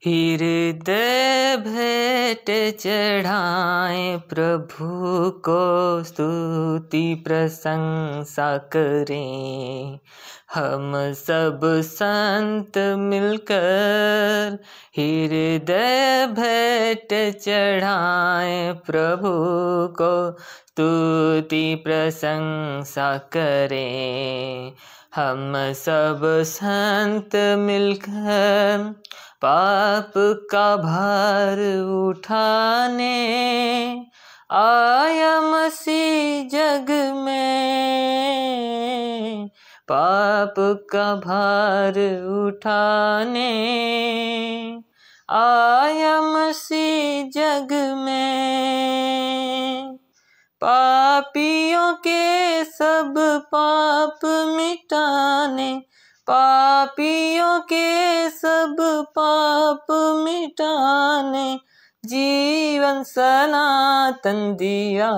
हृदय भेंट चढ़ाएं प्रभु को, स्तुति प्रशंसा करें हम सब संत मिलकर। हृदय भेंट चढ़ाएं प्रभु को, स्तुति प्रशंसा करें हम सब संत मिलकर। पाप का भार उठाने आया मसीह जग में, पाप का भार उठाने आया मसीह जग में। पापियों के सब पाप मिटाने, पापियों के सब पाप मिटाने जीवन सनातन दिया।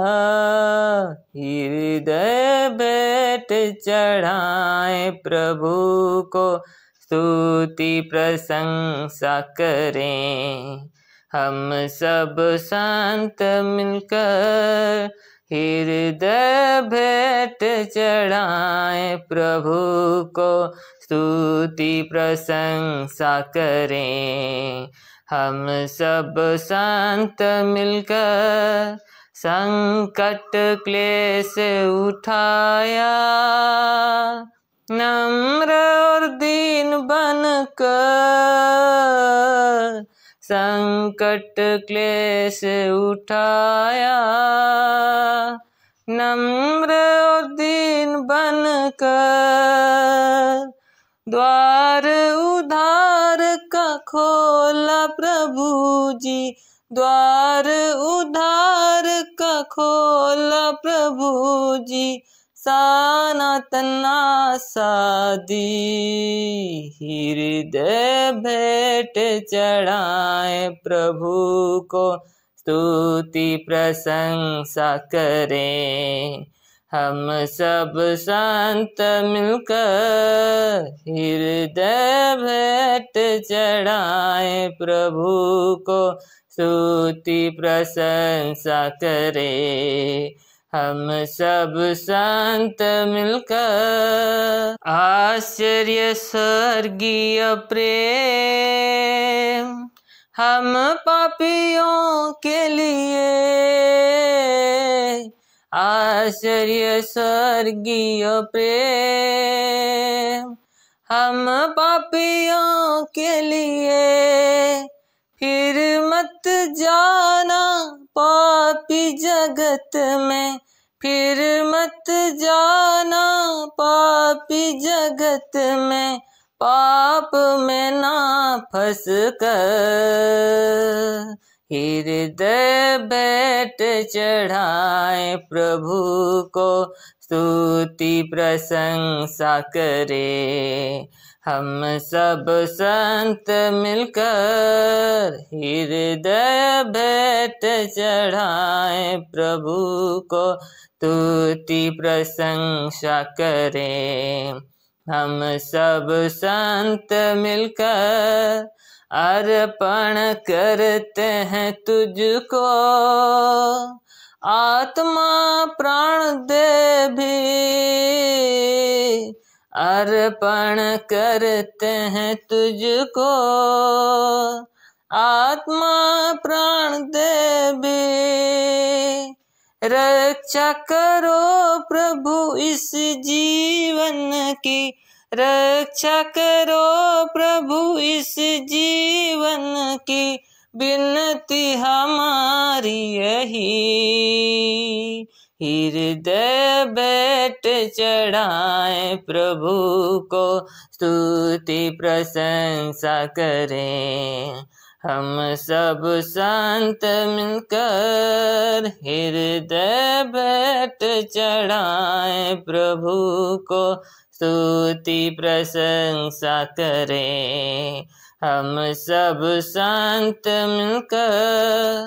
हृदय भेंट चढ़ाएं प्रभु को, स्तुति प्रशंसा करें हम सब संत मिलकर। हृदय भेंट चढ़ाएं प्रभु को, स्तुति प्रशंसा करें हम सब संत मिलकर। संकट क्लेश उठाया नम्र और दीन बनकर, संकट क्लेश उठाया नम्र और दीन बनकर। द्वार उद्धार का खोला प्रभु जी, द्वार उद्धार का खोला प्रभु जी, सनातन आशा दी। हृदय भेंट चढ़ाएं प्रभु को, स्तुति प्रशंसा करें हम सब संत मिलकर। हृदय भेंट चढ़ाएं प्रभु को, स्तुति प्रशंसा करें हम सब संत मिलकर। आश्चर्य स्वर्गीय प्रेम हम पापियों के लिए, आश्चर्य स्वर्गीय प्रेम हम पापियों के लिए। फिर मत जाना पापी जगत में, फिर मत जाना पापी जगत में, पाप में ना फंस कर। हृदय भेंट चढ़ाएं प्रभु को, स्तुति प्रशंसा करें हम सब संत मिलकर। हृदय भेंट चढ़ाएं प्रभु को, स्तुति प्रशंसा करें हम सब संत मिलकर। अर्पण करते हैं तुझको आत्मा प्राण दे भी, अर्पण करते हैं तुझको आत्मा प्राण दे भी। रक्षा करो प्रभु इस जीवन की, रक्षा करो प्रभु इस जीवन की, विनती हमारी यही। हृदय भेंट चढ़ाएं प्रभु को, स्तुति प्रशंसा करें हम सब संत मिलकर। हृदय भेंट चढ़ाएं प्रभु को, स्तुति प्रशंसा करें हम सब संत मिलकर।